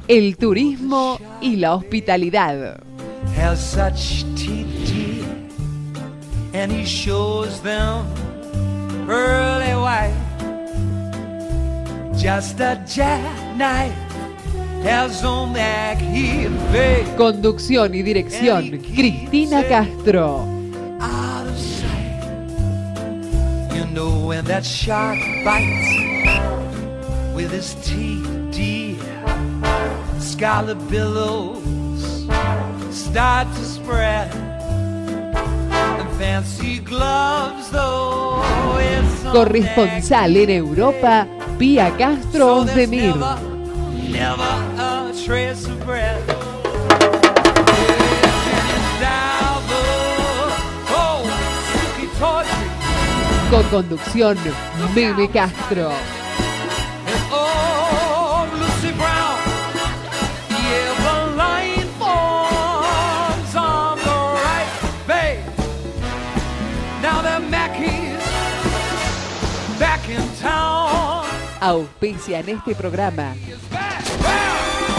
el turismo y la hospitalidad. Has such teeth, and he shows them pearly white. Just a jackknife has on that heel face. Conducción y dirección, Cristina Castro. Out of sight. You know when that shark bites with his teeth, dear, scarlet billows start to spread, and fancy gloves though it's Corresponsal en Europa, Pía Castro so there's Ozdemir. never a trace of bread. Down the old Suki Tawdry. Co-conducción, Meme Castro. And oh, Lucy Brown, yeah, the line forms on the right, babe. Now the Mackies back in town. Auspicia en este programa Is back. Well,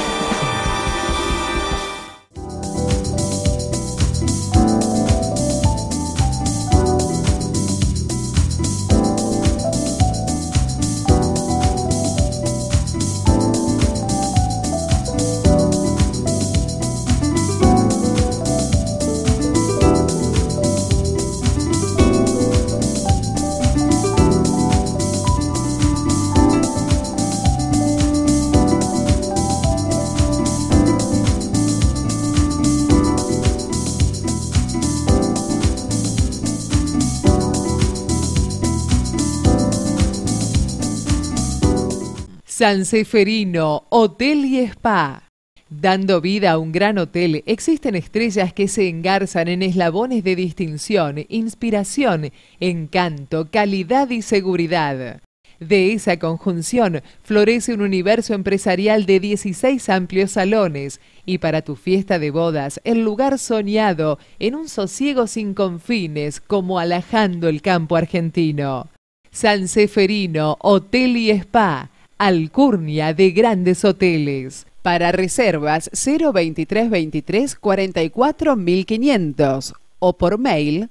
Sanseferino, Hotel y Spa. Dando vida a un gran hotel, existen estrellas que se engarzan en eslabones de distinción, inspiración, encanto, calidad y seguridad. De esa conjunción florece un universo empresarial de 16 amplios salones y para tu fiesta de bodas, el lugar soñado en un sosiego sin confines como alajando el campo argentino. Sanseferino, Hotel y Spa. Alcurnia de grandes hoteles. Para reservas 02323 44 1500 o por mail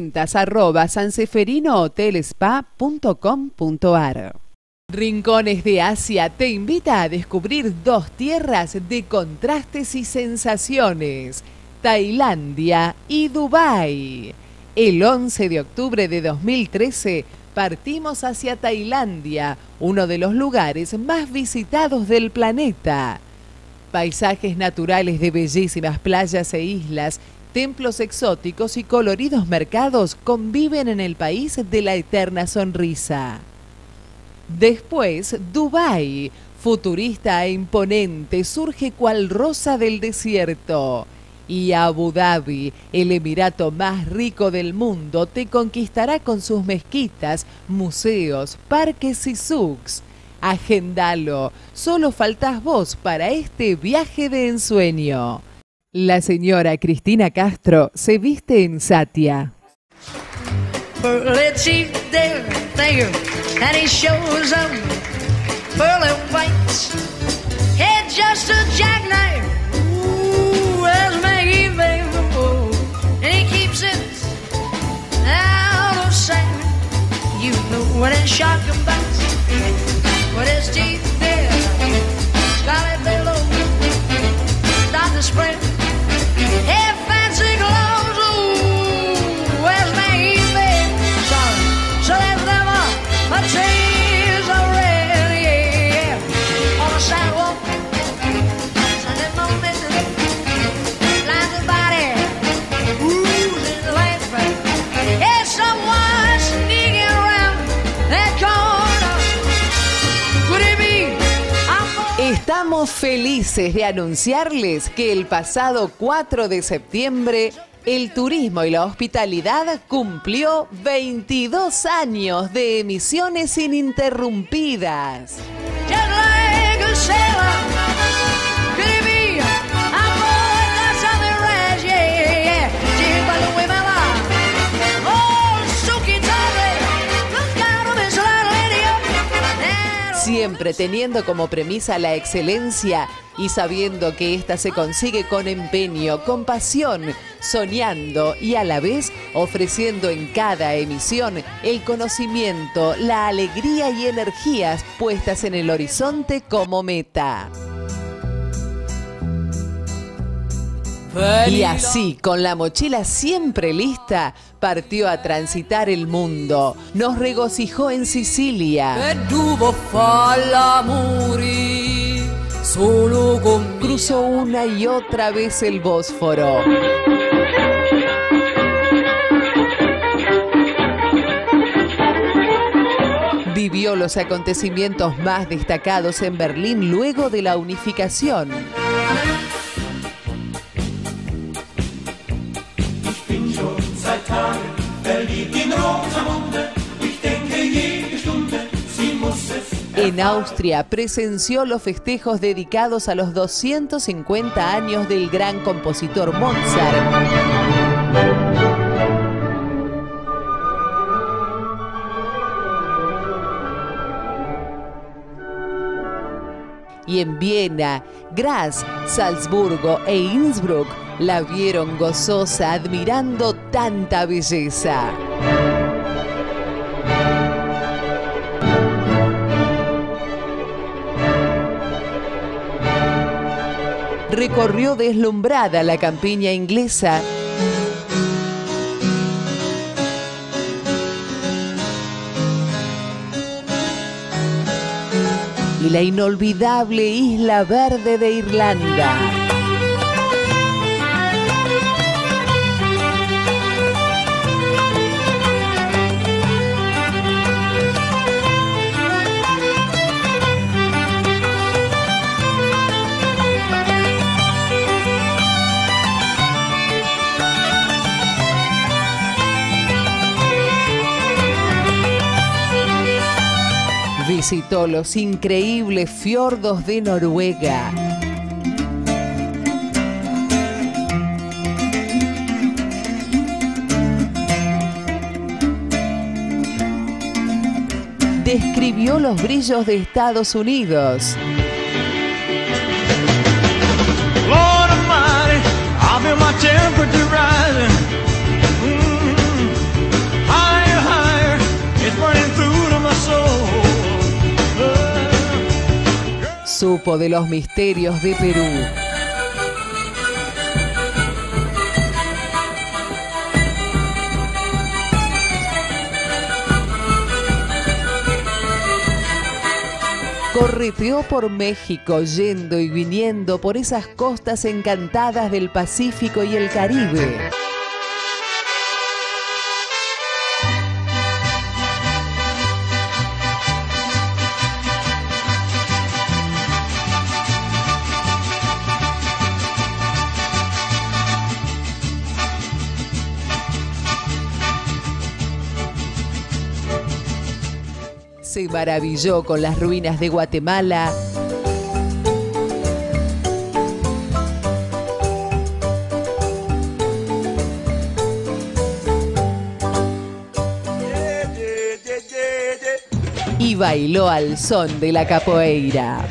ventas@sanseferinohotelspa.com.ar. Rincones de Asia te invita a descubrir dos tierras de contrastes y sensaciones, Tailandia y Dubái. El 11 de octubre de 2013 partimos hacia Tailandia, uno de los lugares más visitados del planeta. Paisajes naturales de bellísimas playas e islas, templos exóticos y coloridos mercados conviven en el país de la eterna sonrisa. Después, Dubái, futurista e imponente, surge cual rosa del desierto. Y Abu Dhabi, el emirato más rico del mundo, te conquistará con sus mezquitas, museos, parques y souks. Agendalo, solo faltás vos para este viaje de ensueño. La señora Cristina Castro se viste en Satia. What is shark and bites? What is teeth there? Scarlet billows start to spread. Hey, fancy clothes, ooh, where's my evening? Sorry, so there's never a trace of red, yeah, yeah. On the sidewalk, Sunday morning, blinded body, ooh, in the lamplight. Hey, someone sneaking around that corner. Could it be? Estamos felices de anunciarles que el pasado 4 de septiembre el turismo y la hospitalidad cumplió 22 años de emisiones ininterrumpidas. Just like a sailor. Could it be? I'm bored, got something rash, yeah, yeah, yeah. She's by the way, my life. Oh, Suki Tawdry, look out of his little idiot. siempre teniendo como premisa la excelencia y sabiendo que ésta se consigue con empeño, con pasión, soñando y a la vez ofreciendo en cada emisión el conocimiento, la alegría y energías puestas en el horizonte como meta. Y así, con la mochila siempre lista, partió a transitar el mundo. Nos regocijó en Sicilia. Cruzó una y otra vez el Bósforo. Vivió los acontecimientos más destacados en Berlín luego de la unificación. En Austria presenció los festejos dedicados a los 250 años del gran compositor Mozart. Y en Viena, Graz, Salzburgo e Innsbruck la vieron gozosa admirando tanta belleza. Recorrió deslumbrada la campiña inglesa y la inolvidable Isla Verde de Irlanda. Visitó los increíbles fiordos de Noruega. Describió los brillos de Estados Unidos. Lord Almighty, I feel my temperature rising. Higher, higher, it's burning through to my soul. Supo de los misterios de Perú. Correteó por México, yendo y viniendo por esas costas encantadas del Pacífico y el Caribe. Se maravilló con las ruinas de Guatemala. Y bailó al son de la capoeira.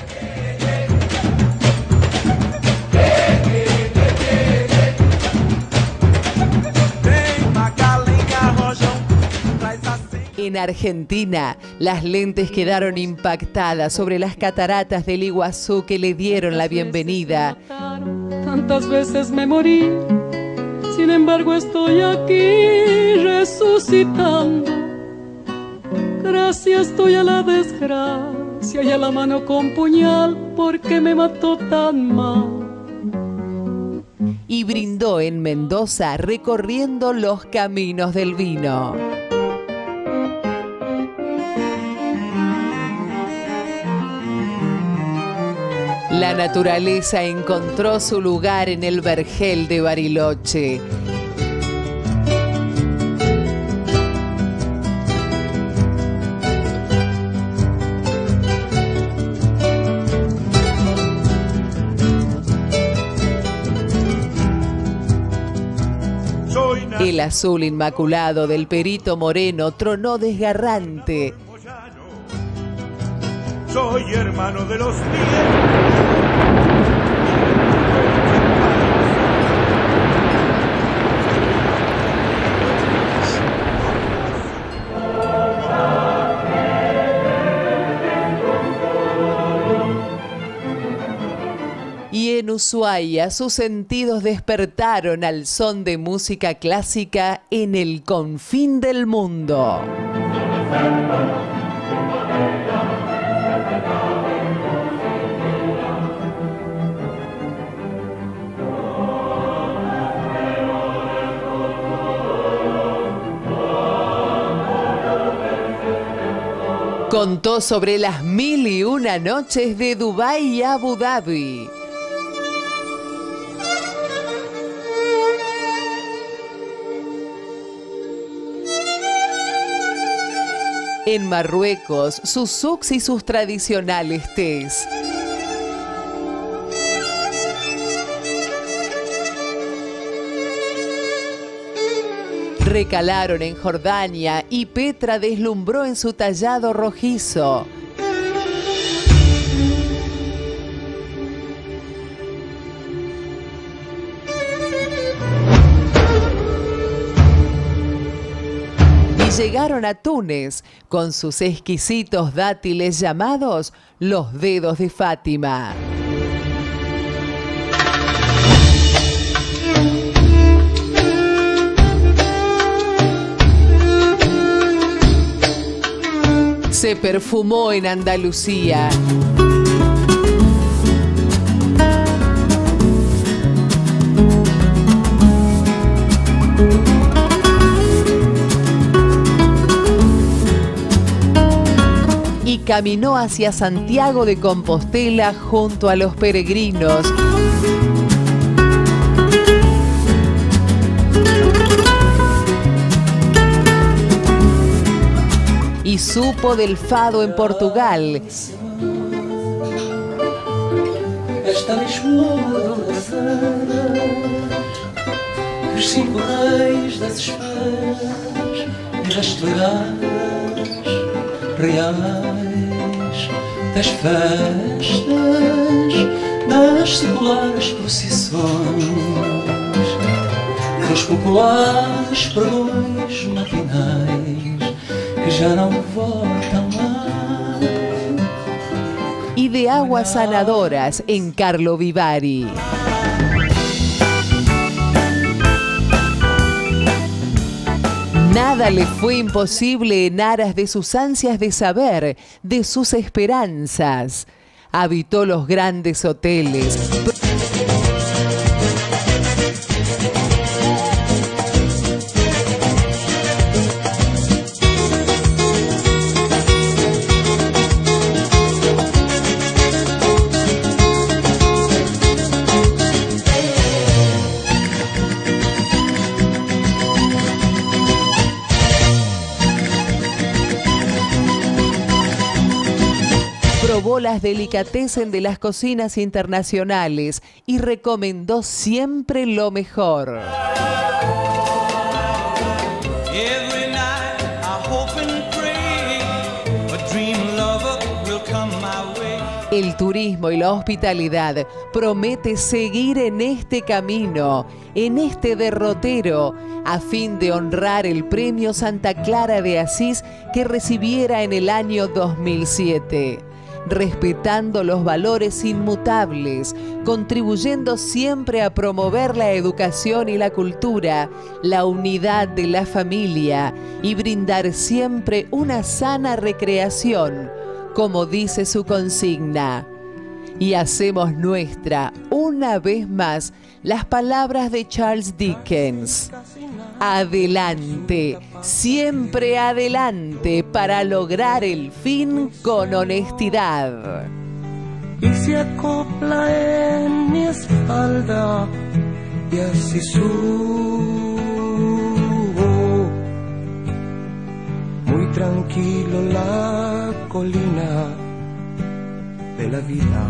En Argentina, las lentes quedaron impactadas sobre las cataratas del Iguazú que le dieron la bienvenida. Tantas veces me morí, sin embargo estoy aquí resucitando. Gracias estoy a la desgracia y a la mano con puñal porque me mató tan mal. Y brindó en Mendoza recorriendo los caminos del vino. La naturaleza encontró su lugar en el vergel de Bariloche. El azul inmaculado del Perito Moreno tronó desgarrante. soy hermano de los viejos. Y en Ushuaia sus sentidos despertaron al son de música clásica en el confín del mundo. Contó sobre las 1001 noches de Dubái y Abu Dhabi. En Marruecos, sus souks y sus tradicionales tés. Recalaron en Jordania y Petra deslumbró en su tallado rojizo. Llegaron a Túnez con sus exquisitos dátiles llamados los dedos de Fátima. Se perfumó en Andalucía. Y caminó hacia Santiago de Compostela junto a los peregrinos. Y supo del fado en Portugal. Esta Lisboa das Aras, os 5 reis das esferas e das touradas reais, das festas, das seculares procissões, dos populares pregões matinais que já não voltam mais. Y de aguas sanadoras en Carlo Vivari. Nada le fue imposible en aras de sus ansias de saber, de sus esperanzas. Habitó los grandes hoteles. Probó las delicatessen de las cocinas internacionales y recomendó siempre lo mejor. El turismo y la hospitalidad promete seguir en este camino, en este derrotero, a fin de honrar el premio Santa Clara de Asís que recibiera en el año 2007. Respetando los valores inmutables, contribuyendo siempre a promover la educación y la cultura, la unidad de la familia y brindar siempre una sana recreación, como dice su consigna. Y hacemos nuestra, una vez más, las palabras de Charles Dickens. Adelante, siempre adelante para lograr el fin con honestidad. Y se acopla en mi espalda y así subo muy tranquilo la colina de la vida.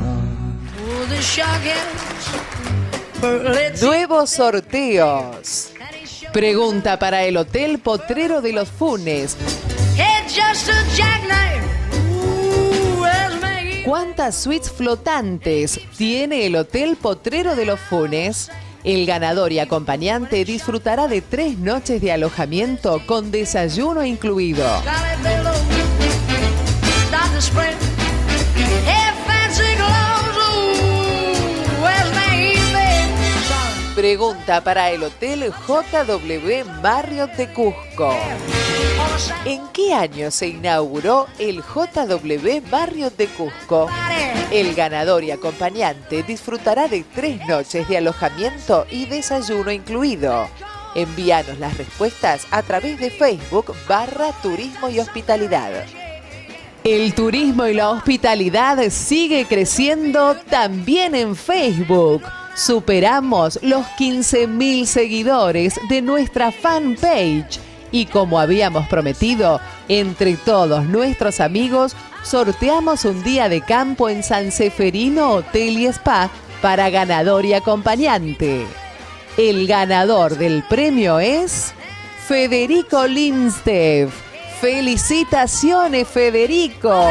Nuevos sorteos. Pregunta para el Hotel Potrero de los Funes. ¿Cuántas suites flotantes tiene el Hotel Potrero de los Funes? El ganador y acompañante disfrutará de 3 noches de alojamiento con desayuno incluido. Pregunta para el Hotel JW Marriott de Cusco. ¿En qué año se inauguró el JW Marriott de Cusco? El ganador y acompañante disfrutará de 3 noches de alojamiento y desayuno incluido. Envíanos las respuestas a través de Facebook /Turismo y Hospitalidad. El turismo y la hospitalidad sigue creciendo también en Facebook. Superamos los 15.000 seguidores de nuestra fanpage. Y como habíamos prometido, entre todos nuestros amigos, sorteamos un día de campo en San Seferino Hotel y Spa para ganador y acompañante. El ganador del premio es Federico Lindstedt. ¡Felicitaciones, Federico!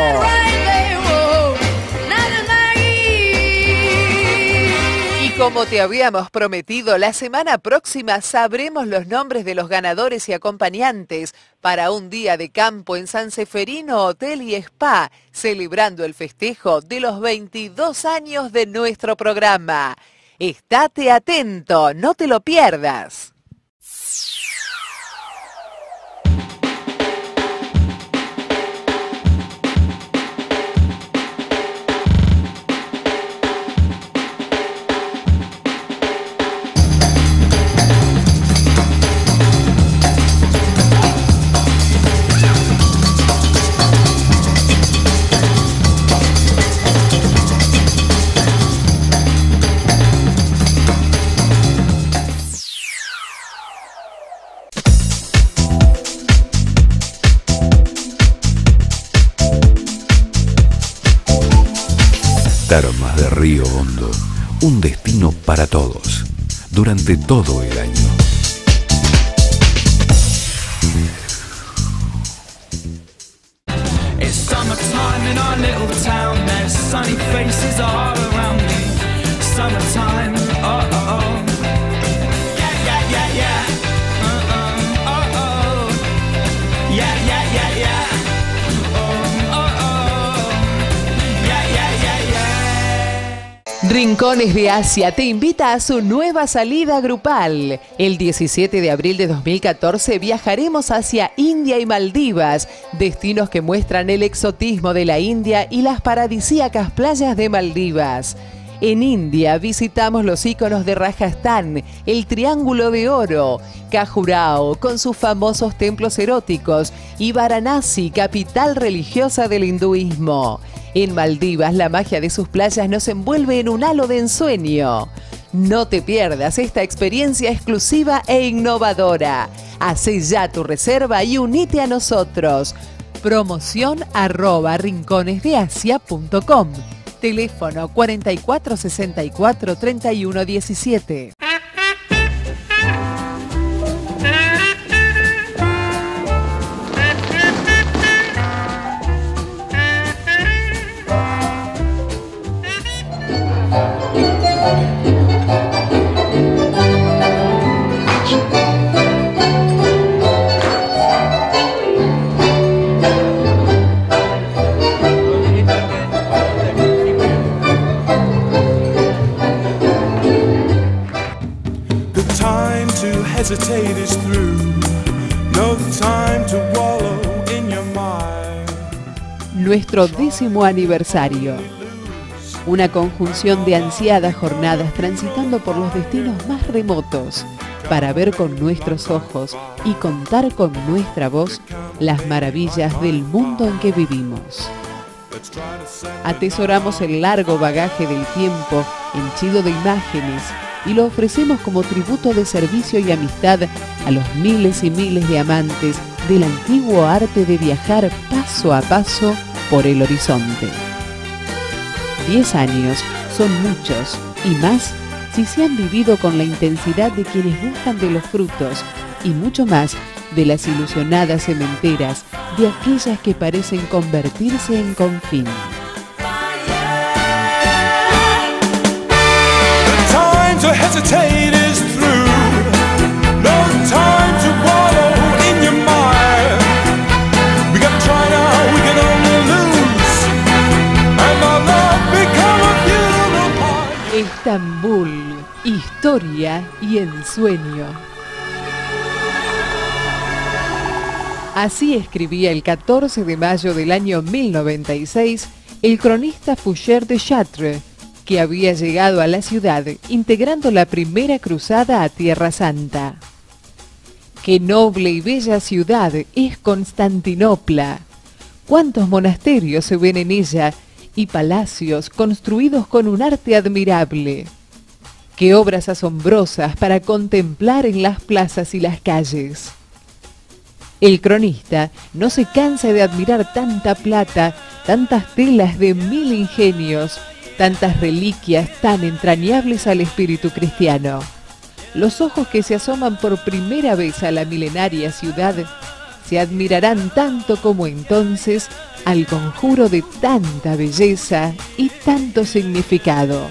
Como te habíamos prometido, la semana próxima sabremos los nombres de los ganadores y acompañantes para un día de campo en San Seferino Hotel y Spa, celebrando el festejo de los 22 años de nuestro programa. Estate atento, no te lo pierdas. Termas de Río Hondo, un destino para todos, durante todo el año. It's summertime in our little town. There's sunny faces all around me. Summertime, oh oh oh. Yeah, yeah, yeah, yeah. Oh oh. Yeah, yeah, yeah, yeah. Rincones de Asia te invita a su nueva salida grupal. El 17 de abril de 2014 viajaremos hacia India y Maldivas, destinos que muestran el exotismo de la India y las paradisíacas playas de Maldivas. En India visitamos los íconos de Rajasthan, el Triángulo de Oro, Khajuraho con sus famosos templos eróticos y Varanasi, capital religiosa del hinduismo. En Maldivas, la magia de sus playas nos envuelve en un halo de ensueño. No te pierdas esta experiencia exclusiva e innovadora. Hacé ya tu reserva y unite a nosotros. Promoción @rinconesdeasia.com. Teléfono 4464 3117. Hesitate is through. No time to wallow in your mind. Nuestro 10º aniversario. Una conjunción de ansiadas jornadas transitando por los destinos más remotos para ver con nuestros ojos y contar con nuestra voz las maravillas del mundo en que vivimos. Atesoramos el largo bagaje del tiempo henchido de imágenes y lo ofrecemos como tributo de servicio y amistad a los miles y miles de amantes del antiguo arte de viajar paso a paso por el horizonte. 10 años son muchos y más si se han vivido con la intensidad de quienes gustan de los frutos y mucho más de las ilusionadas sementeras de aquellas que parecen convertirse en confín. hesitate is through. No time to wallow in your mind. We gotta try now, we can only lose. And our love become a funeral party. Estambul, historia y ensueño. Así escribía el 14 de mayo del año 1096 el cronista Foucher de Chartres, que había llegado a la ciudad integrando la primera cruzada a Tierra Santa. Qué noble y bella ciudad es Constantinopla. Cuántos monasterios se ven en ella y palacios construidos con un arte admirable. Qué obras asombrosas para contemplar en las plazas y las calles. El cronista no se cansa de admirar tanta plata, tantas telas de 1000 ingenios, tantas reliquias tan entrañables al espíritu cristiano. Los ojos que se asoman por primera vez a la milenaria ciudad se admirarán tanto como entonces al conjuro de tanta belleza y tanto significado.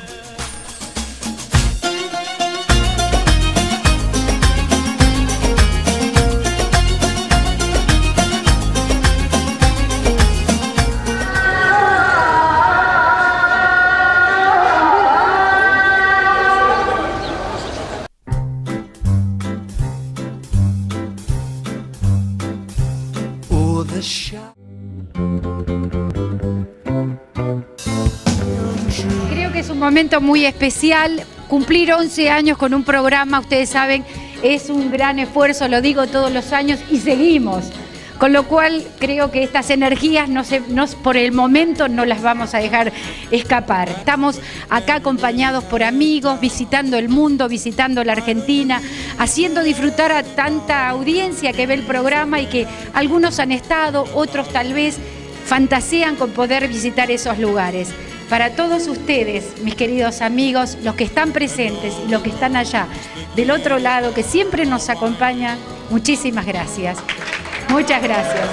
Creo que es un momento muy especial. Cumplir 11 años con un programa, ustedes saben, es un gran esfuerzo, lo digo todos los años y seguimos. Con lo cual creo que estas energías por el momento no las vamos a dejar escapar. Estamos acá acompañados por amigos, visitando el mundo, visitando la Argentina, haciendo disfrutar a tanta audiencia que ve el programa y que algunos han estado, otros tal vez fantasean con poder visitar esos lugares. Para todos ustedes, mis queridos amigos, los que están presentes y los que están allá, del otro lado, que siempre nos acompañan, muchísimas gracias. Muchas gracias.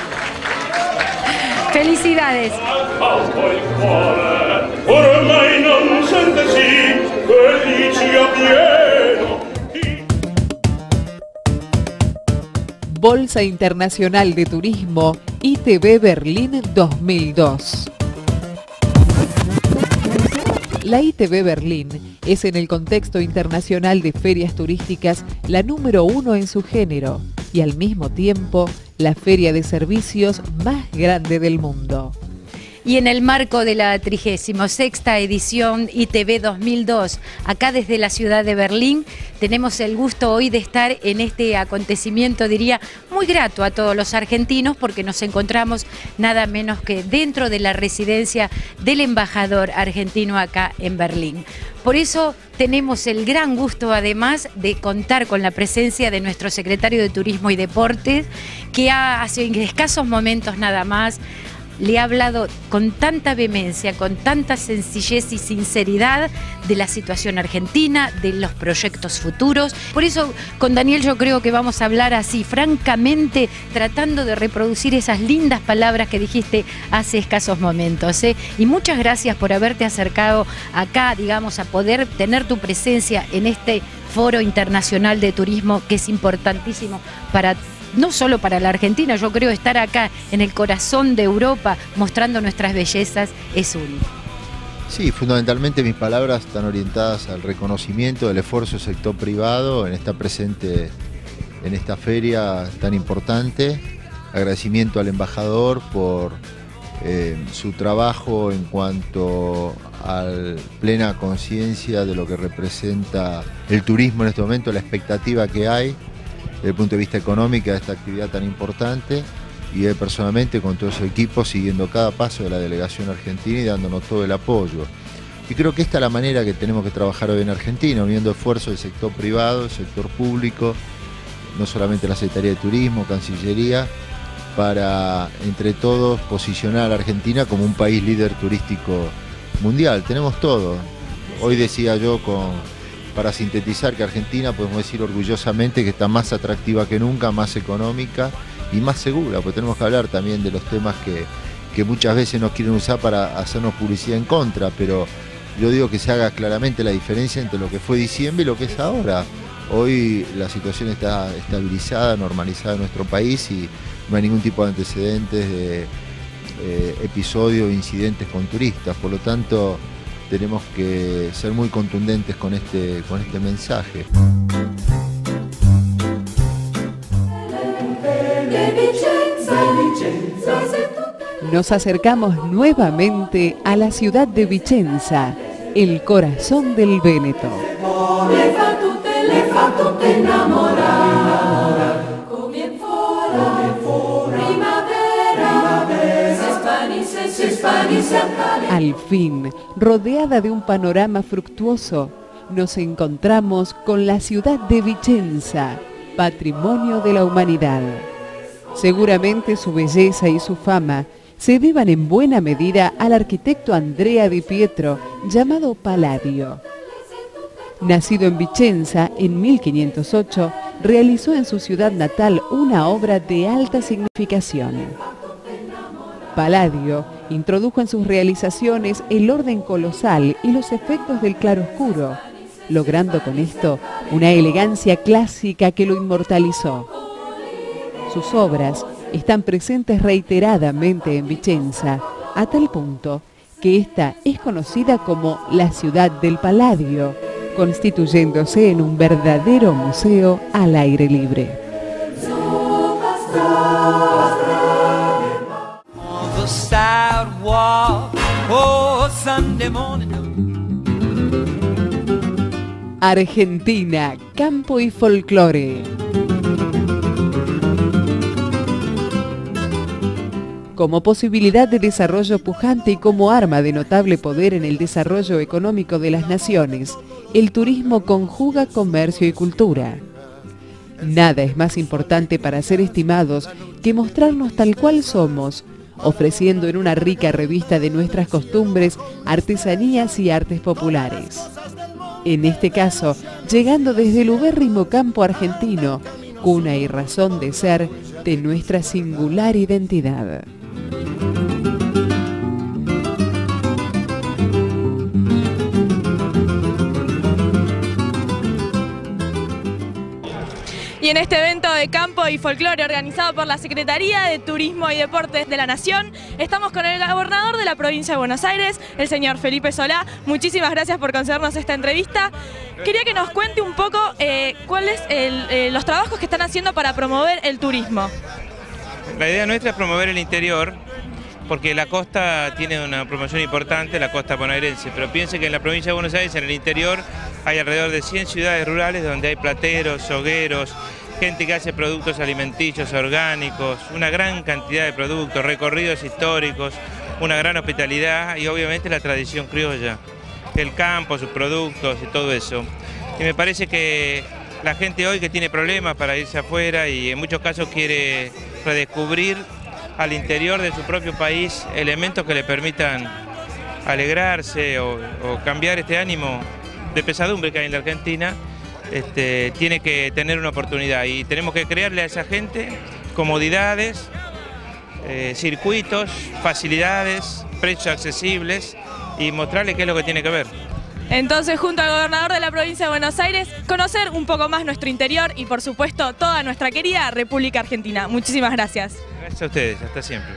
Felicidades. Bolsa Internacional de Turismo ITB Berlín 2002. La ITB Berlín es en el contexto internacional de ferias turísticas la número 1 en su género y al mismo tiempo la feria de servicios más grande del mundo. Y en el marco de la 36ª edición ITB 2002, acá desde la ciudad de Berlín, tenemos el gusto hoy de estar en este acontecimiento, diría, muy grato a todos los argentinos, porque nos encontramos nada menos que dentro de la residencia del embajador argentino acá en Berlín. Por eso tenemos el gran gusto, además, de contar con la presencia de nuestro secretario de Turismo y Deportes, que hace escasos momentos nada más le ha hablado con tanta vehemencia, con tanta sencillez y sinceridad de la situación argentina, de los proyectos futuros. Por eso con Daniel yo creo que vamos a hablar así, francamente, tratando de reproducir esas lindas palabras que dijiste hace escasos momentos. Y muchas gracias por haberte acercado acá, digamos, a poder tener tu presencia en este Foro Internacional de Turismo, que es importantísimo para no solo para la Argentina. Yo creo estar acá en el corazón de Europa mostrando nuestras bellezas es único. Sí, fundamentalmente mis palabras están orientadas al reconocimiento del esfuerzo del sector privado en estar presente en esta feria tan importante. Agradecimiento al embajador por su trabajo en cuanto a plena conciencia de lo que representa el turismo en este momento, la expectativa que hay desde el punto de vista económico de esta actividad tan importante, y él personalmente con todo su equipo siguiendo cada paso de la delegación argentina y dándonos todo el apoyo. Y creo que esta es la manera que tenemos que trabajar hoy en Argentina, uniendo esfuerzos del sector privado, del sector público, no solamente la Secretaría de Turismo, Cancillería, para entre todos posicionar a la Argentina como un país líder turístico mundial. Tenemos todo. Hoy decía yo para sintetizar que Argentina podemos decir orgullosamente que está más atractiva que nunca, más económica y más segura, porque tenemos que hablar también de los temas que muchas veces nos quieren usar para hacernos publicidad en contra, pero yo digo que se haga claramente la diferencia entre lo que fue diciembre y lo que es ahora. Hoy la situación está estabilizada, normalizada en nuestro país y no hay ningún tipo de antecedentes de episodios, incidentes con turistas. Por lo tanto, tenemos que ser muy contundentes con este mensaje. Nos acercamos nuevamente a la ciudad de Vicenza, el corazón del Véneto. Al fin, rodeada de un panorama fructuoso, nos encontramos con la ciudad de Vicenza, patrimonio de la humanidad. Seguramente su belleza y su fama se deban en buena medida al arquitecto Andrea Di Pietro, llamado Palladio. Nacido en Vicenza en 1508, realizó en su ciudad natal una obra de alta significación. Palladio introdujo en sus realizaciones el orden colosal y los efectos del claroscuro, logrando con esto una elegancia clásica que lo inmortalizó. Sus obras están presentes reiteradamente en Vicenza, a tal punto que esta es conocida como la ciudad del Palladio, constituyéndose en un verdadero museo al aire libre. Argentina, campo y folclore. Como posibilidad de desarrollo pujante y como arma de notable poder en el desarrollo económico de las naciones, el turismo conjuga comercio y cultura. Nada es más importante para ser estimados que mostrarnos tal cual somos, ofreciendo en una rica revista de nuestras costumbres, artesanías y artes populares. En este caso, llegando desde el ubérrimo campo argentino, cuna y razón de ser de nuestra singular identidad. Y en este evento de campo y folclore organizado por la Secretaría de Turismo y Deportes de la Nación, estamos con el gobernador de la provincia de Buenos Aires, el señor Felipe Solá. Muchísimas gracias por concedernos esta entrevista. Quería que nos cuente un poco cuáles los trabajos que están haciendo para promover el turismo. La idea nuestra es promover el interior, porque la costa tiene una promoción importante, la costa bonaerense, pero piense que en la provincia de Buenos Aires, en el interior, hay alrededor de 100 ciudades rurales donde hay plateros, hogueros, gente que hace productos alimenticios, orgánicos, una gran cantidad de productos, recorridos históricos, una gran hospitalidad y obviamente la tradición criolla, el campo, sus productos y todo eso. Y me parece que la gente hoy que tiene problemas para irse afuera y en muchos casos quiere redescubrir al interior de su propio país elementos que le permitan alegrarse o cambiar este ánimo de pesadumbre que hay en la Argentina, tiene que tener una oportunidad y tenemos que crearle a esa gente comodidades, circuitos, facilidades, precios accesibles y mostrarle qué es lo que tiene que ver. Entonces, junto al gobernador de la provincia de Buenos Aires, conocer un poco más nuestro interior y, por supuesto, toda nuestra querida República Argentina. Muchísimas gracias. Gracias a ustedes, hasta siempre.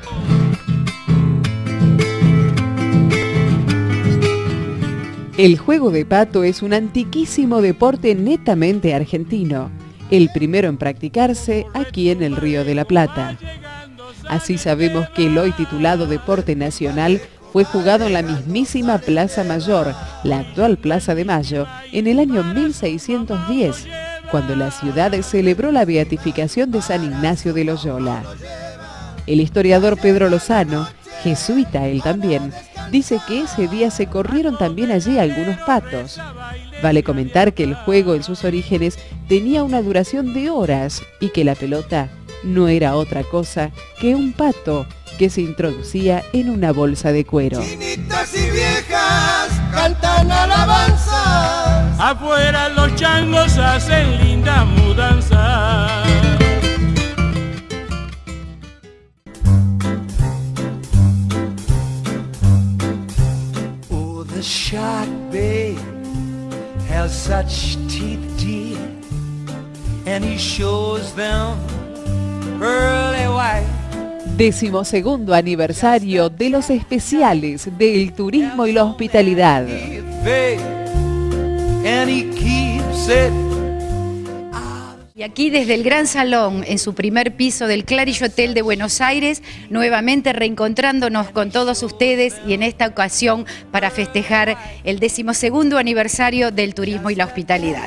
El juego de pato es un antiquísimo deporte netamente argentino, el primero en practicarse aquí en el Río de la Plata. Así sabemos que el hoy titulado Deporte Nacional fue jugado en la mismísima Plaza Mayor, la actual Plaza de Mayo, en el año 1610, cuando la ciudad celebró la beatificación de San Ignacio de Loyola. El historiador Pedro Lozano, jesuita él también, dice que ese día se corrieron también allí algunos patos. Vale comentar que el juego en sus orígenes tenía una duración de horas y que la pelota no era otra cosa que un pato que se introducía en una bolsa de cuero. Chinitas y viejas cantan alabanzas. Afuera los changos hacen linda mudanza. Oh, the shot Bay has such teeth, dear, and he shows them pearly white. 12º aniversario de los especiales del turismo y la hospitalidad. And he keeps it. Y aquí desde el Gran Salón, en su primer piso del Claridge Hotel de Buenos Aires, nuevamente reencontrándonos con todos ustedes y en esta ocasión para festejar el 12º aniversario del turismo y la hospitalidad.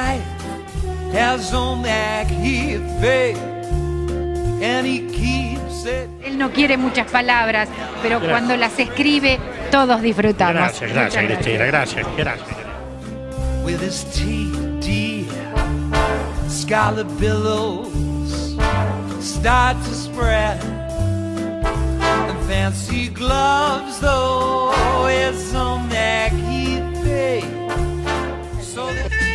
Él no quiere muchas palabras, pero gracias. Cuando las escribe, todos disfrutamos. Gracias, gracias, Cristina, gracias, gracias. With his teeth, scarlet billows start to spread, and fancy gloves, though, it's on that Keith Bay. So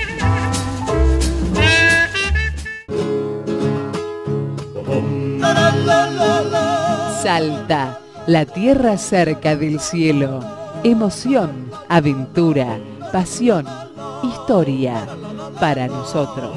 Salta, la tierra cerca del cielo. Emoción, aventura, pasión, historia para nosotros.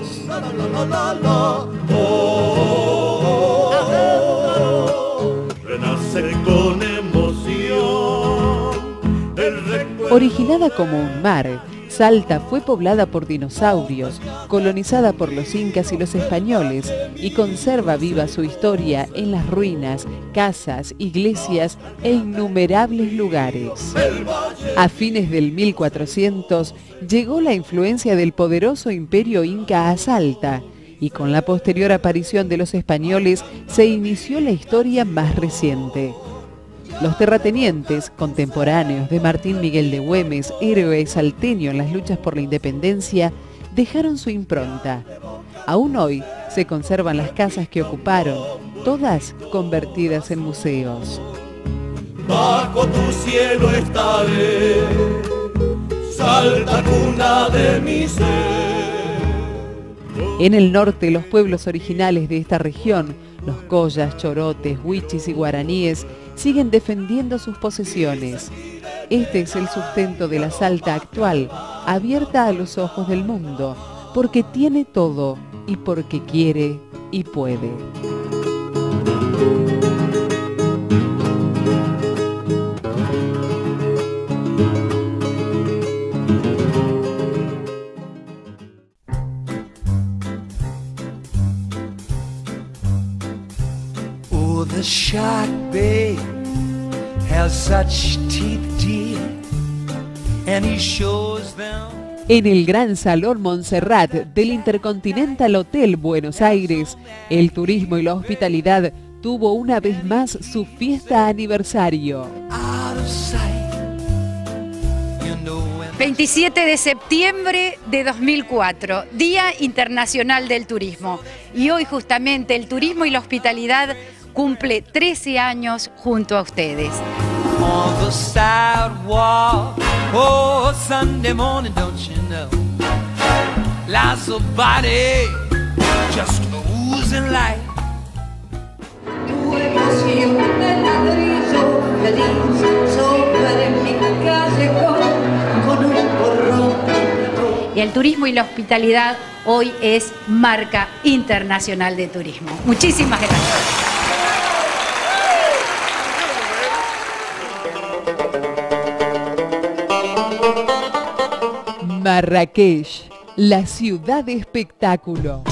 Renace con emoción. Originada como un mar, Salta fue poblada por dinosaurios, colonizada por los incas y los españoles y conserva viva su historia en las ruinas, casas, iglesias e innumerables lugares. A fines del 1400 llegó la influencia del poderoso imperio inca a Salta y con la posterior aparición de los españoles se inició la historia más reciente. Los terratenientes, contemporáneos de Martín Miguel de Güemes, héroe salteño en las luchas por la independencia, dejaron su impronta. Aún hoy se conservan las casas que ocuparon, todas convertidas en museos. Bajo tu cielo estaré, Salta, cuna de mi ser. En el norte, los pueblos originales de esta región, los collas, chorotes, huichis y guaraníes, siguen defendiendo sus posesiones. Este es el sustento de la Salta actual, abierta a los ojos del mundo, porque tiene todo y porque quiere y puede. oh, the Shark Bay has such teeth, dear, and he shows them. En el Gran Salón Montserrat del Intercontinental Hotel Buenos Aires, el turismo y la hospitalidad tuvo una vez más su fiesta aniversario. 27 de septiembre de 2004, Día Internacional del Turismo. Y hoy justamente el turismo y la hospitalidad cumple 13 años junto a ustedes. On the sidewalk, oh, Sunday morning, don't you know? Lots of body just oozing light. Tu emoción de ladrillo feliz sobre mi calle con un borrón. Y el turismo y la hospitalidad hoy es marca internacional de turismo. Muchísimas gracias. Marrakech, la ciudad de espectáculo.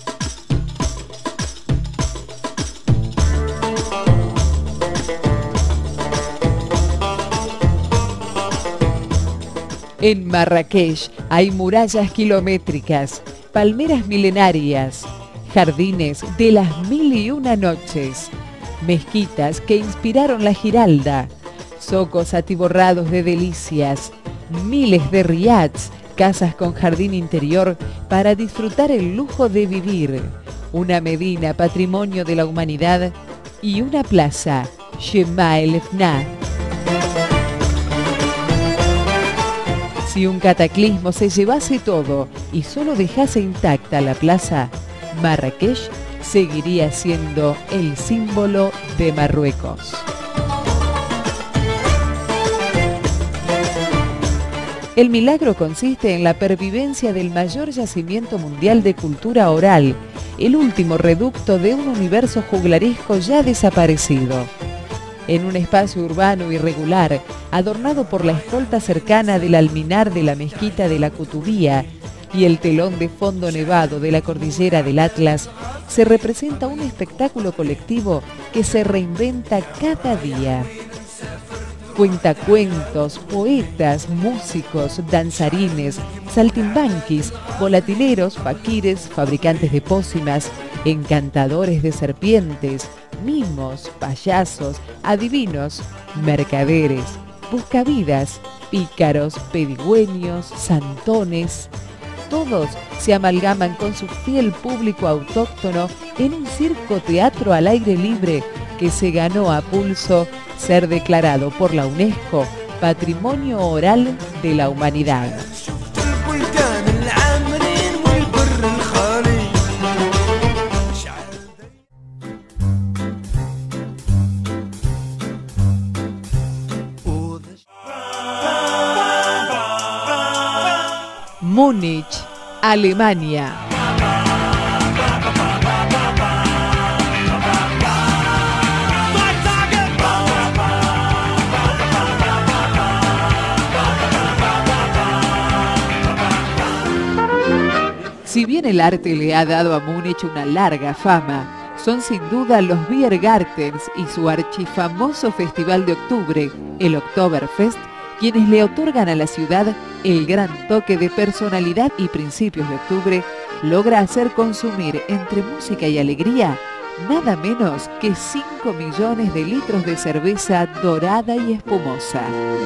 En Marrakech hay murallas kilométricas, palmeras milenarias, jardines de las 1001 noches, mezquitas que inspiraron la Giralda, zocos atiborrados de delicias, miles de riads, casas con jardín interior para disfrutar el lujo de vivir, una Medina patrimonio de la humanidad y una plaza, Shema el Efna. Si un cataclismo se llevase todo y solo dejase intacta la plaza, Marrakech seguiría siendo el símbolo de Marruecos. El milagro consiste en la pervivencia del mayor yacimiento mundial de cultura oral, el último reducto de un universo juglaresco ya desaparecido. En un espacio urbano irregular, adornado por la escolta cercana del alminar de la mezquita de la Cutubía y el telón de fondo nevado de la cordillera del Atlas, se representa un espectáculo colectivo que se reinventa cada día. Cuentacuentos, poetas, músicos, danzarines, saltimbanquis, volatileros, faquires, fabricantes de pócimas, encantadores de serpientes, mimos, payasos, adivinos, mercaderes, buscavidas, pícaros, pedigüeños, santones. Todos se amalgaman con su fiel público autóctono en un circo-teatro al aire libre que se ganó a pulso ser declarado por la UNESCO Patrimonio Oral de la Humanidad. Múnich, Alemania. Si bien el arte le ha dado a Múnich una larga fama, son sin duda los Biergartens y su archifamoso festival de octubre, el Oktoberfest, quienes le otorgan a la ciudad el gran toque de personalidad y principios de octubre, logra hacer consumir entre música y alegría nada menos que 5 millones de litros de cerveza dorada y espumosa.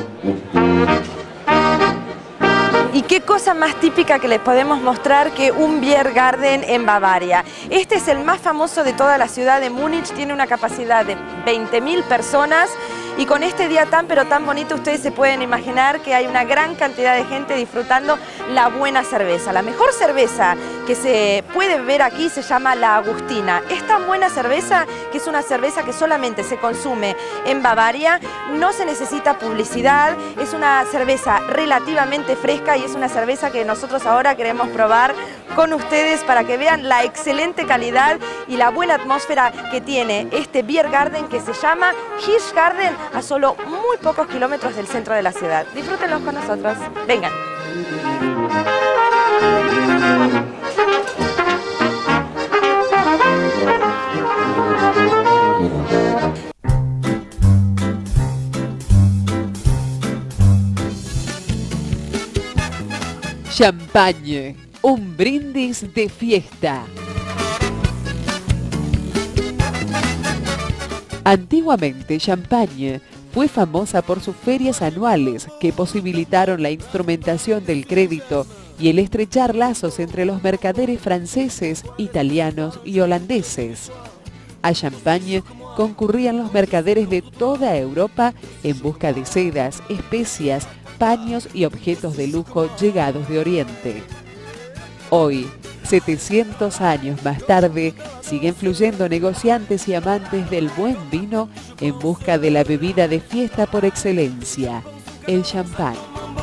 ¿Y qué cosa más típica que les podemos mostrar que un Biergarten en Bavaria? Este es el más famoso de toda la ciudad de Múnich, tiene una capacidad de 20.000 personas y con este día tan pero tan bonito ustedes se pueden imaginar que hay una gran cantidad de gente disfrutando la buena cerveza. La mejor cerveza que se puede beber aquí se llama la Agustina. Es tan buena cerveza que es una cerveza que solamente se consume en Bavaria, no se necesita publicidad, es una cerveza relativamente fresca y es una cerveza que nosotros ahora queremos probar con ustedes para que vean la excelente calidad y la buena atmósfera que tiene este Biergarten que se llama Hirschgarten a solo muy pocos kilómetros del centro de la ciudad. Disfrútenlos con nosotros. Vengan. Champagne, un brindis de fiesta. Antiguamente, Champagne fue famosa por sus ferias anuales que posibilitaron la instrumentación del crédito y el estrechar lazos entre los mercaderes franceses, italianos y holandeses. A Champagne concurrían los mercaderes de toda Europa en busca de sedas, especias, paños y objetos de lujo llegados de Oriente. Hoy, 700 años más tarde, siguen fluyendo negociantes y amantes del buen vino en busca de la bebida de fiesta por excelencia, el champán.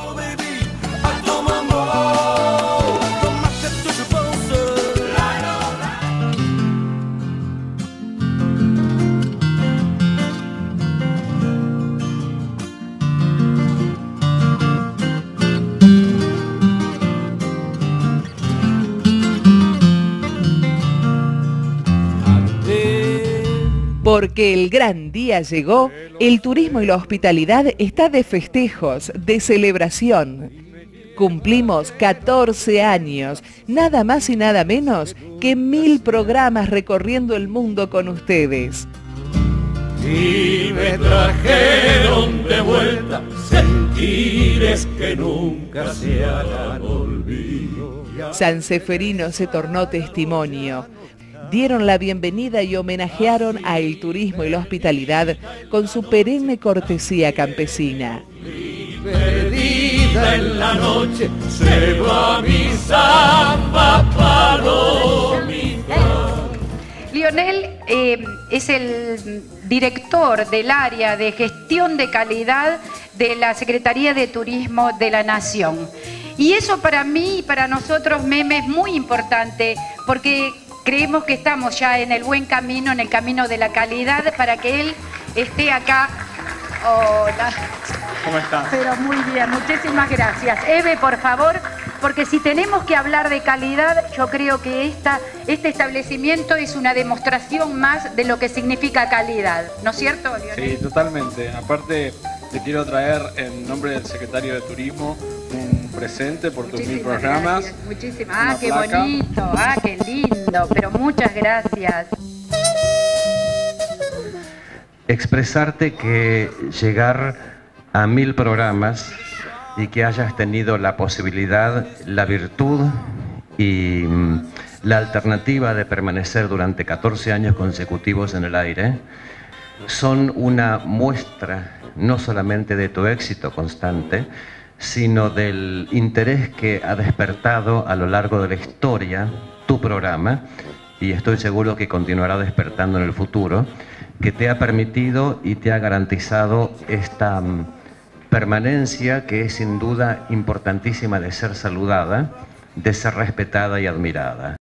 Porque el gran día llegó, el turismo y la hospitalidad está de festejos, de celebración. Cumplimos 14 años, nada más y nada menos que 1000 programas recorriendo el mundo con ustedes. Y me trajeron de vuelta sentires que nunca se hagan olvido. San Seferino se tornó testimonio. Dieron la bienvenida y homenajearon a el turismo y la hospitalidad con su perenne cortesía campesina. Perdida en la noche se va mi samba palomita. Lionel, es el director del área de gestión de calidad de la Secretaría de Turismo de la Nación. Y eso para mí y para nosotros, Meme, es muy importante porque creemos que estamos ya en el buen camino, en el camino de la calidad, para que él esté acá. Hola. ¿Cómo está? Pero muy bien, muchísimas gracias. Eve, por favor, porque si tenemos que hablar de calidad, yo creo que este establecimiento es una demostración más de lo que significa calidad, ¿no es cierto, Lionel? Sí, totalmente. Aparte, te quiero traer en nombre del secretario de Turismo un presente por tus 1000 programas. Gracias, muchísimas. Qué bonito, qué lindo, pero muchas gracias. Expresarte que llegar a 1000 programas y que hayas tenido la posibilidad, la virtud y la alternativa de permanecer durante 14 años consecutivos en el aire, son una muestra no solamente de tu éxito constante, sino del interés que ha despertado a lo largo de la historia tu programa, y estoy seguro que continuará despertando en el futuro, que te ha permitido y te ha garantizado esta permanencia que es sin duda importantísima de ser saludada, de ser respetada y admirada.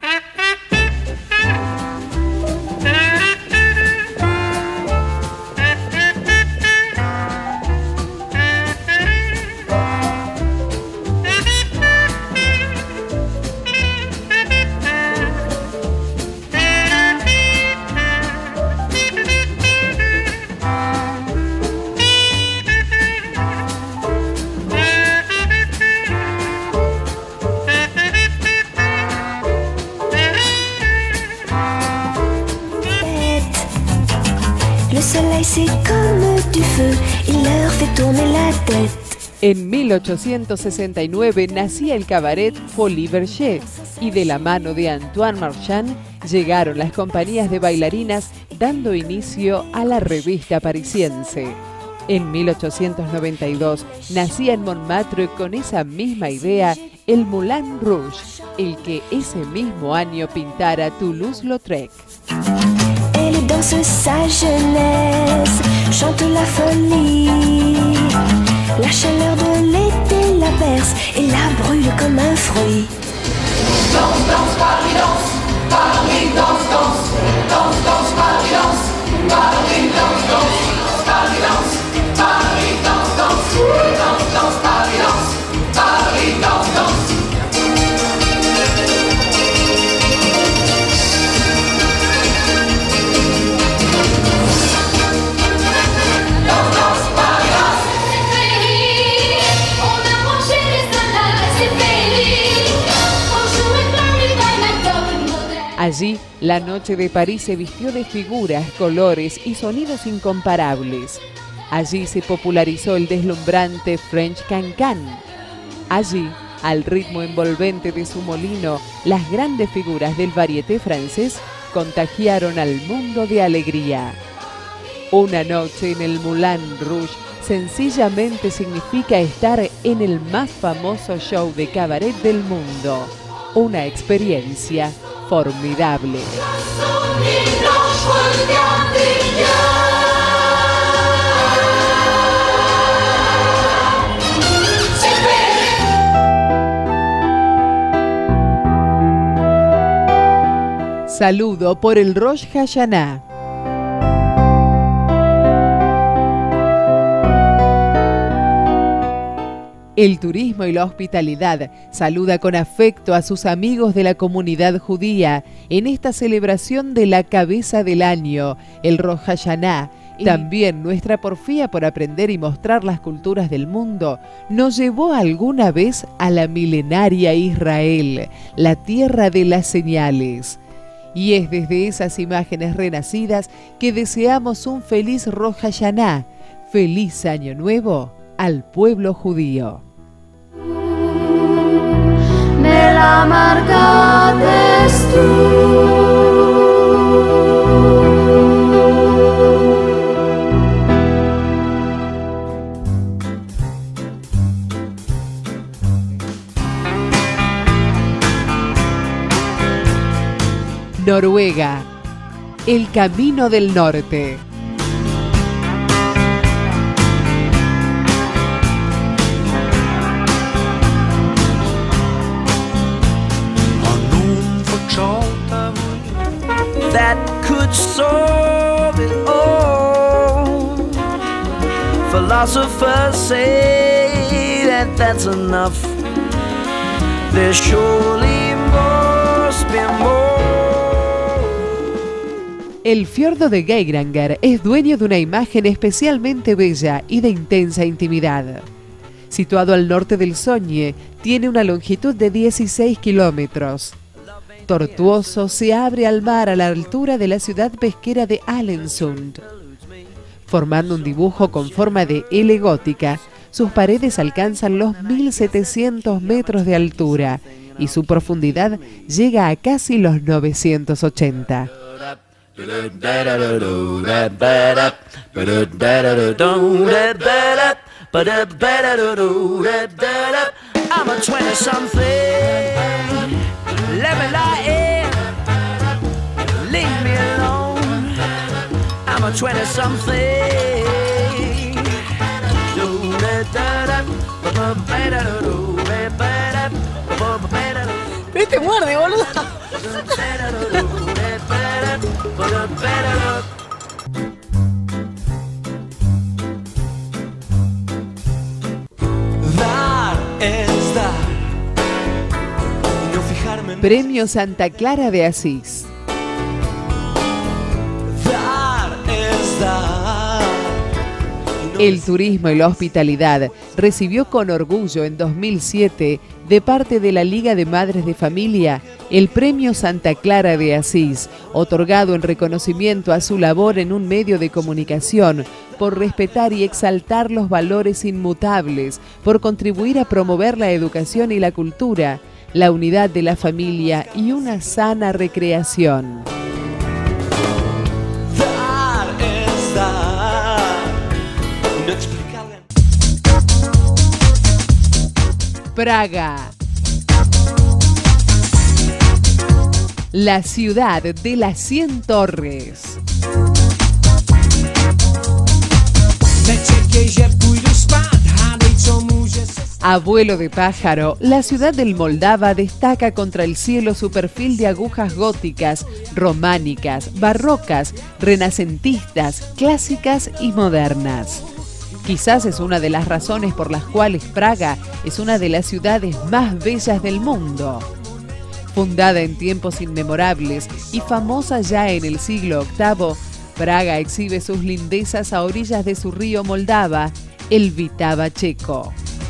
C'est comme du feu, il leur fait tourner la tête. En 1869 nacía el cabaret Folies Bergère y de la mano de Antoine Marchand llegaron las compañías de bailarinas dando inicio a la revista parisiense. En 1892 nacía en Montmartre con esa misma idea el Moulin Rouge, el que ese mismo año pintara Toulouse-Lautrec. Elle danse sa jeunesse, chante la folie. La chaleur de l'été la berce et la brûle comme un fruit. Danse, danse, Paris danse, Paris danse, danse, danse, danse, Paris danse, Paris danse, danse, Paris danse, Paris danse, danse, danse, danse, Paris danse, Paris danse, danse. Allí, la noche de París se vistió de figuras, colores y sonidos incomparables. Allí se popularizó el deslumbrante French Cancan. Allí, al ritmo envolvente de su molino, las grandes figuras del variété francés contagiaron al mundo de alegría. Una noche en el Moulin Rouge sencillamente significa estar en el más famoso show de cabaret del mundo. Una experiencia formidable. Saludo por el Rosh Hashanah. El turismo y la hospitalidad saluda con afecto a sus amigos de la comunidad judía en esta celebración de la cabeza del año, el Rosh Hashanah. También nuestra porfía por aprender y mostrar las culturas del mundo nos llevó alguna vez a la milenaria Israel, la tierra de las señales. Y es desde esas imágenes renacidas que deseamos un feliz Rosh Hashanah, feliz año nuevo al pueblo judío. Me la marcaste tú. Noruega. El Camino del Norte. That could solve it all. Philosophers say that that's enough. There surely must be more. El fiordo de Geiranger es dueño de una imagen especialmente bella y de intensa intimidad. Situado al norte del Sogne, tiene una longitud de 16 kilómetros. Tortuoso, se abre al mar a la altura de la ciudad pesquera de Alensund. Formando un dibujo con forma de L gótica, sus paredes alcanzan los 1700 metros de altura y su profundidad llega a casi los 980. I'm a 20-something. Let me lie in, leave me alone. I'm a 20-something. Te muerde, boludo. Dar es dar. Premio Santa Clara de Asís. Dar es dar. El turismo y la hospitalidad recibió con orgullo en 2007, de parte de la Liga de Madres de Familia, el Premio Santa Clara de Asís, otorgado en reconocimiento a su labor en un medio de comunicación, por respetar y exaltar los valores inmutables, por contribuir a promover la educación y la cultura, la unidad de la familia y una sana recreación. Dar es dar. No explicarle. Praga. La ciudad de las 100 torres. Abuelo de pájaro, la ciudad del Moldava destaca contra el cielo su perfil de agujas góticas, románicas, barrocas, renacentistas, clásicas y modernas. Quizás es una de las razones por las cuales Praga es una de las ciudades más bellas del mundo. Fundada en tiempos inmemorables y famosa ya en el siglo VIII, Praga exhibe sus lindezas a orillas de su río Moldava, el Vítava Checo.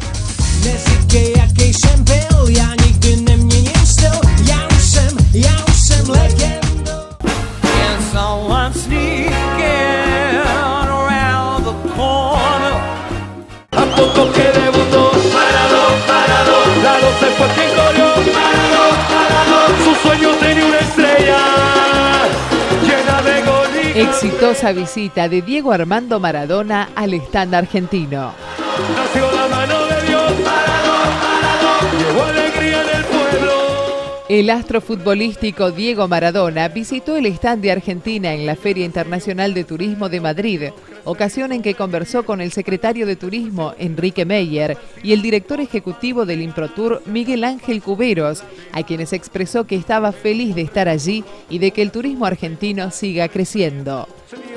A poco que debutó, parado, Lalo se fue quien corrió, parado, su sueño tenía una estrella llena de gol y gol. Exitosa visita de Diego Armando Maradona al stand argentino. Nació la mano de Dios, parado, llevó alegría en el pueblo. El astro futbolístico Diego Maradona visitó el stand de Argentina en la Feria Internacional de Turismo de Madrid, ocasión en que conversó con el secretario de Turismo, Enrique Meyer, y el director ejecutivo del Improtour, Miguel Ángel Cuberos, a quienes expresó que estaba feliz de estar allí y de que el turismo argentino siga creciendo.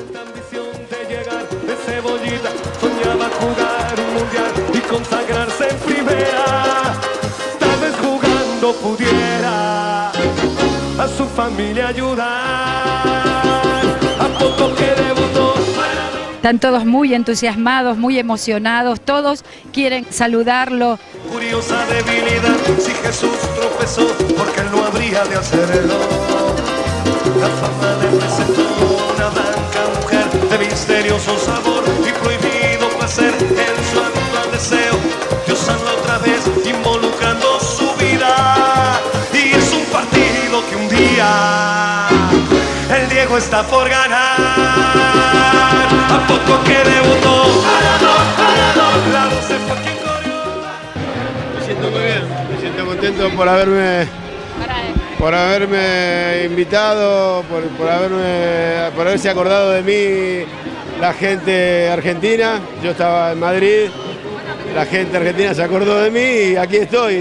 Soñaba jugar un mundial y consagrarse en primera. Tal vez jugando pudiera a su familia ayudar. A poco que debutó. Están todos muy entusiasmados, muy emocionados, todos quieren saludarlo. Curiosa debilidad, si Jesús tropezó, porque él no habría de hacerlo. La fama le presentó una blanca mujer de misterioso sabor y prohibido placer en su habitual deseo. Dios anda otra vez involucrando su vida y es un partido que un día el Diego está por ganar. A poco que debutó, parado, Lalo se fue quien corrió. Me siento muy bien, me siento contento por haberme por haberme invitado, por haberse acordado de mí la gente argentina. Yo estaba en Madrid, la gente argentina se acordó de mí y aquí estoy.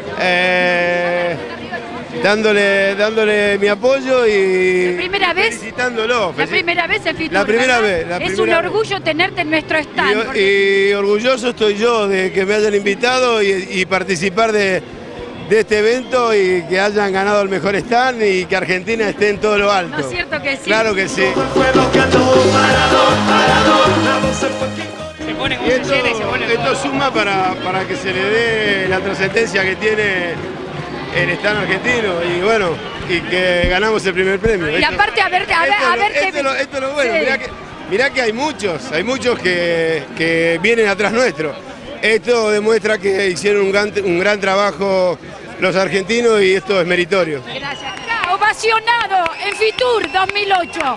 Dándole mi apoyo y felicitándolo. La primera vez en Fitur, La primera vez. Es un orgullo tenerte en nuestro stand. Y orgulloso estoy yo de que me hayan invitado y participar de este evento y que hayan ganado el mejor stand y que Argentina esté en todo lo alto. ¿No es cierto que sí? Claro que sí. Y esto suma para que se le dé la trascendencia que tiene el stand argentino y bueno, y que ganamos el primer premio. Y aparte, Esto es lo bueno, sí. Mirá que hay muchos que vienen atrás nuestro. Esto demuestra que hicieron un gran trabajo los argentinos y esto es meritorio. Gracias. Acá, ovacionado en Fitur 2008.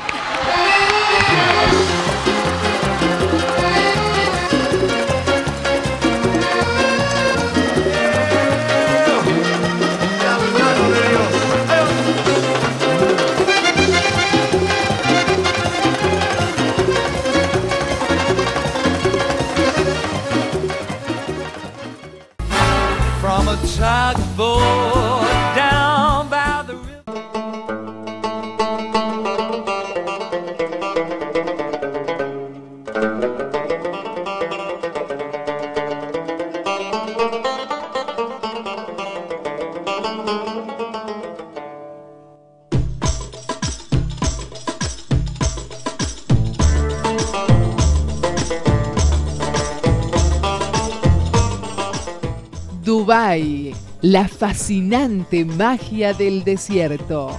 From a tugboat down by the river. Dubái, la fascinante magia del desierto.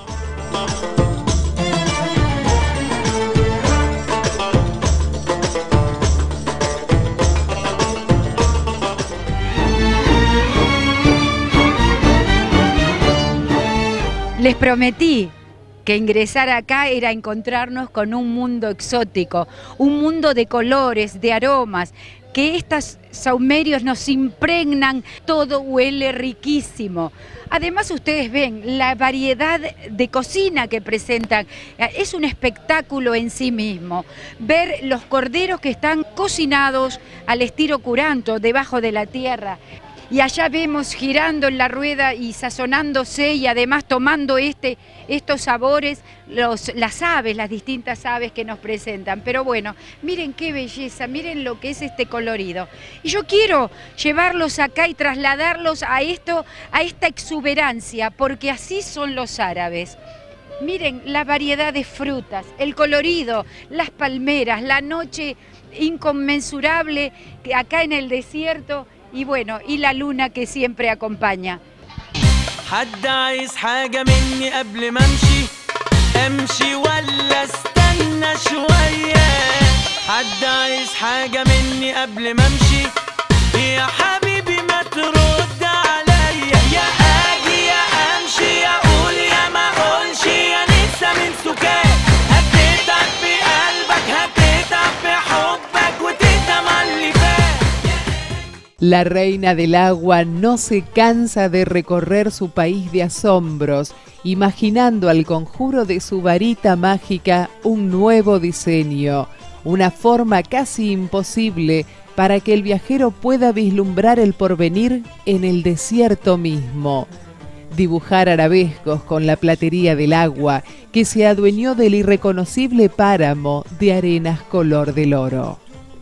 Les prometí que ingresar acá era encontrarnos con un mundo exótico, un mundo de colores, de aromas, que estos saumerios nos impregnan, todo huele riquísimo. Además ustedes ven la variedad de cocina que presentan, es un espectáculo en sí mismo. Ver los corderos que están cocinados al estilo curanto, debajo de la tierra. Y allá vemos girando en la rueda y sazonándose y además tomando estos sabores las aves, las distintas aves que nos presentan. Pero bueno, miren qué belleza, miren lo que es este colorido. Y yo quiero llevarlos acá y trasladarlos a esta exuberancia, porque así son los árabes. Miren la variedad de frutas, el colorido, las palmeras, la noche inconmensurable acá en el desierto. Y bueno, y la luna que siempre acompaña. حد عايز حاجة مني قبل ما امشي ولا استنى شوية حد عايز حاجة مني قبل ما امشي يا حبيبي ما ترد عليا يا اجي يا امشي يا اقول يا ما اقولش يا لسه من سكات هتتعب في قلبك هتتعب في حبك وتندم اللي فات. La reina del agua no se cansa de recorrer su país de asombros, imaginando al conjuro de su varita mágica un nuevo diseño, una forma casi imposible para que el viajero pueda vislumbrar el porvenir en el desierto mismo. Dibujar arabescos con la platería del agua que se adueñó del irreconocible páramo de arenas color del oro.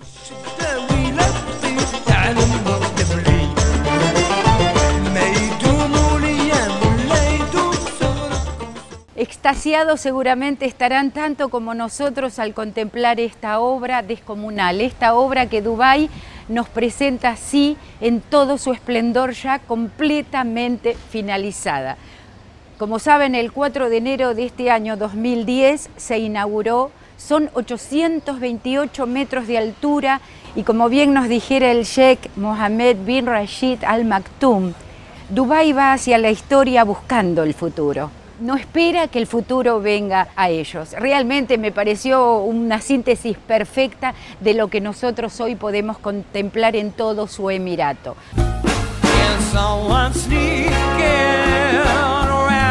Extasiados seguramente estarán tanto como nosotros al contemplar esta obra descomunal, esta obra que Dubái nos presenta así en todo su esplendor ya completamente finalizada. Como saben, el 4 de enero de este año 2010 se inauguró, son 828 metros de altura y como bien nos dijera el Sheikh Mohammed bin Rashid Al Maktoum, Dubái va hacia la historia buscando el futuro. No espera que el futuro venga a ellos. Realmente me pareció una síntesis perfecta de lo que nosotros hoy podemos contemplar en todo su emirato. Can someone sneak around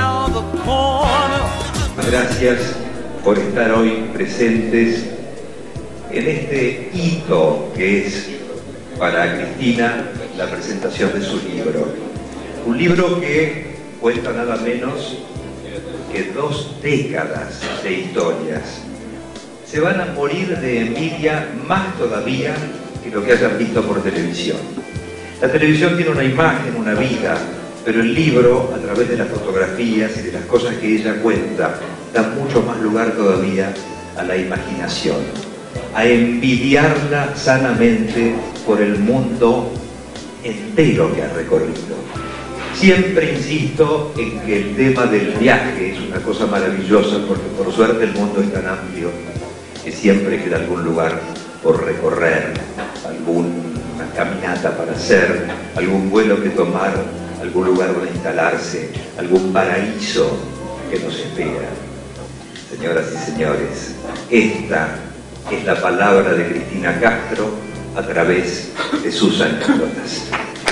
Gracias por estar hoy presentes en este hito que es para Cristina la presentación de su libro. Un libro que cuenta nada menos que 2 décadas de historias. Se van a morir de envidia más todavía que lo que hayan visto por televisión. La televisión tiene una imagen, una vida, pero el libro, a través de las fotografías y de las cosas que ella cuenta, da mucho más lugar todavía a la imaginación, a envidiarla sanamente por el mundo entero que ha recorrido. Siempre insisto en que el tema del viaje es una cosa maravillosa, porque por suerte el mundo es tan amplio que siempre queda algún lugar por recorrer, alguna caminata para hacer, algún vuelo que tomar, algún lugar donde instalarse, algún paraíso que nos espera. Señoras y señores, esta es la palabra de Cristina Castro a través de sus anécdotas.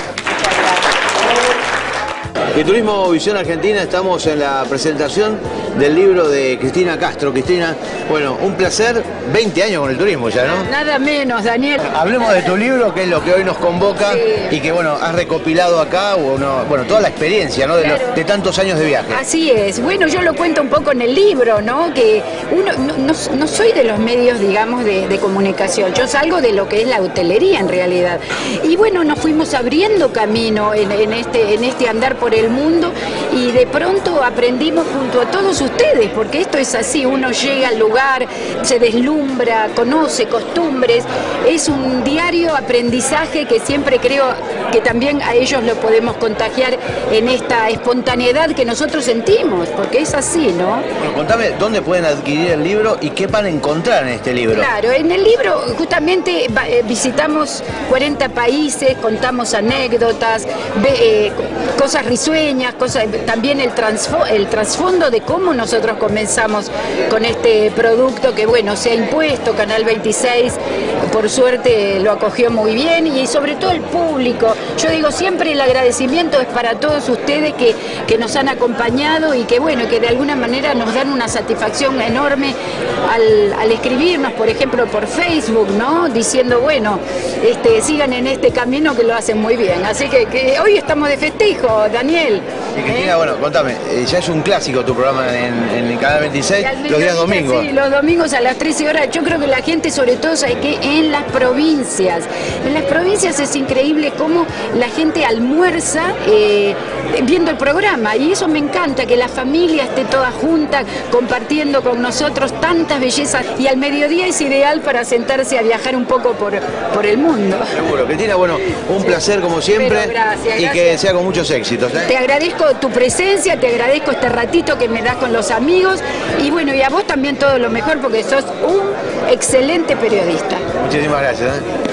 En Turismo Visión Argentina estamos en la presentación del libro de Cristina Castro. Cristina, bueno, un placer, 20 años con el turismo ya, ¿no? Nada menos, Daniel. Hablemos de tu libro, que es lo que hoy nos convoca, sí. Y que, bueno, has recopilado acá, bueno, toda la experiencia, ¿no? Claro. De tantos años de viaje. Así es. Bueno, yo lo cuento un poco en el libro, ¿no? Que uno no soy de los medios, digamos, de comunicación. Yo salgo de lo que es la hotelería, en realidad. Y bueno, nos fuimos abriendo camino en este andar por el mundo, y de pronto aprendimos junto a todos ustedes, porque esto es así, uno llega al lugar, se deslumbra, conoce costumbres, es un diario aprendizaje que siempre creo que también a ellos lo podemos contagiar en esta espontaneidad que nosotros sentimos, porque es así, ¿no? Bueno, contame dónde pueden adquirir el libro y qué van a encontrar en este libro. Claro, en el libro justamente visitamos 40 países, contamos anécdotas, cosas risueñas, también el trasfondo de cómo nosotros comenzamos con este producto que, bueno, se ha impuesto. Canal 26 por suerte lo acogió muy bien, y sobre todo el público. Yo digo siempre, el agradecimiento es para todos ustedes que nos han acompañado y que, bueno, que de alguna manera nos dan una satisfacción enorme al escribirnos, por ejemplo, por Facebook, ¿no? Diciendo, bueno, sigan en este camino, que lo hacen muy bien. Así que hoy estamos de festejo, Daniel. Y Cristina, bueno, contame, ya es un clásico tu programa en el Canal 26, los días domingos. Sí, los domingos a las 13 horas. Yo creo que la gente, sobre todo, sabe que en las provincias es increíble cómo la gente almuerza viendo el programa, y eso me encanta, que la familia esté toda junta compartiendo con nosotros tantas bellezas, y al mediodía es ideal para sentarse a viajar un poco por el mundo. Seguro. Cristina, bueno, un placer como siempre. Gracias. Y que sea con muchos éxitos. Te agradezco tu presencia, te agradezco este ratito que me das con los amigos, y bueno, y a vos también todo lo mejor, porque sos un excelente periodista. Muchísimas gracias.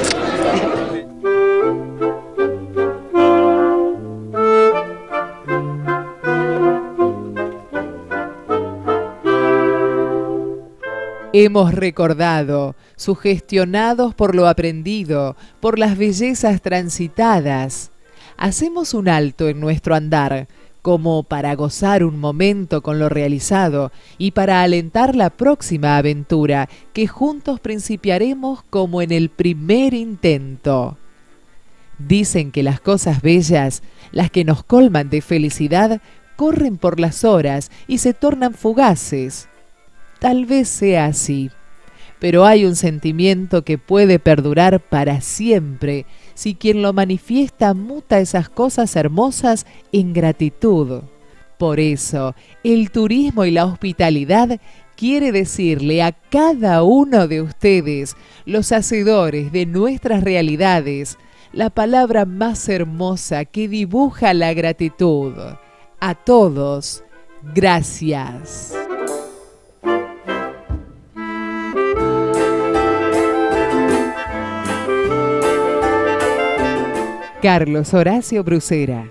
Hemos recordado, sugestionados por lo aprendido, por las bellezas transitadas. Hacemos un alto en nuestro andar, como para gozar un momento con lo realizado y para alentar la próxima aventura que juntos principiaremos como en el primer intento. Dicen que las cosas bellas, las que nos colman de felicidad, corren por las horas y se tornan fugaces. Tal vez sea así, pero hay un sentimiento que puede perdurar para siempre si quien lo manifiesta muta esas cosas hermosas en gratitud. Por eso, el turismo y la hospitalidad quiere decirle a cada uno de ustedes, los hacedores de nuestras realidades, la palabra más hermosa que dibuja la gratitud. A todos, gracias. Carlos Horacio Brucera.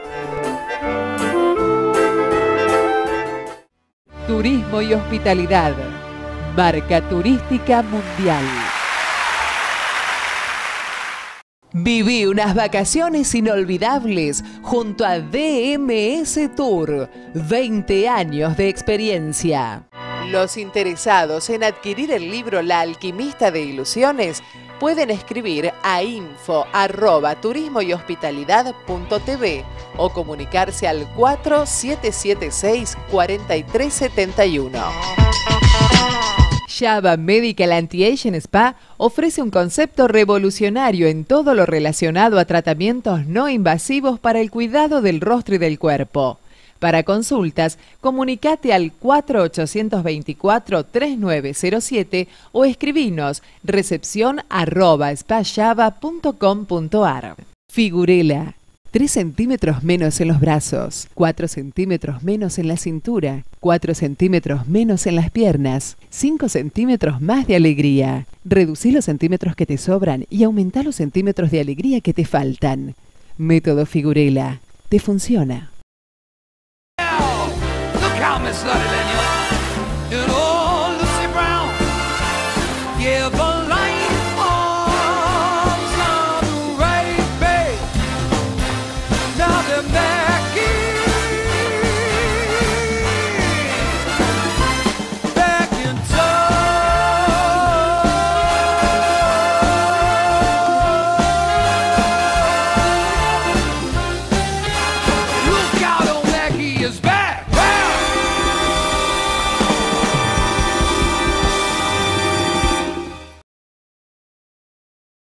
Turismo y hospitalidad, marca turística mundial. Viví unas vacaciones inolvidables junto a DMS Tour. 20 años de experiencia. Los interesados en adquirir el libro La Alquimista de Ilusiones pueden escribir a info@turismoyhospitalidad.tv o comunicarse al 4776-4371. Java Medical Anti-Aging Spa ofrece un concepto revolucionario en todo lo relacionado a tratamientos no invasivos para el cuidado del rostro y del cuerpo. Para consultas, comunicate al 4824-3907 o escribinos recepción@spajava.com.ar. Figurela. 3 centímetros menos en los brazos, 4 centímetros menos en la cintura, 4 centímetros menos en las piernas, 5 centímetros más de alegría. Reducí los centímetros que te sobran y aumenta los centímetros de alegría que te faltan. Método Figurela. Te funciona. Look how Miss Lottie Lanier and old Lucy Brown give a light arms on the right bay. Now they're married.